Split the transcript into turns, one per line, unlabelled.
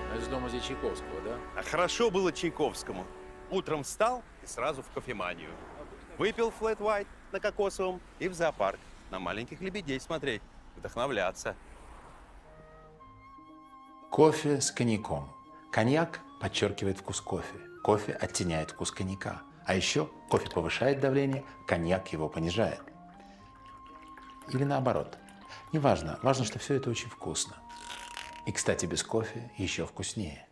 Из дома здесь Чайковского, да?
А хорошо было Чайковскому. Утром встал и сразу в кофеманию. Выпил флэт white на кокосовом и в зоопарк. На маленьких лебедей смотреть, вдохновляться.
Кофе с коньяком. Коньяк подчеркивает вкус кофе. Кофе оттеняет вкус коньяка. А еще кофе повышает давление, коньяк его понижает. Или наоборот. Неважно, важно, что все это очень вкусно. И, кстати, без кофе еще вкуснее.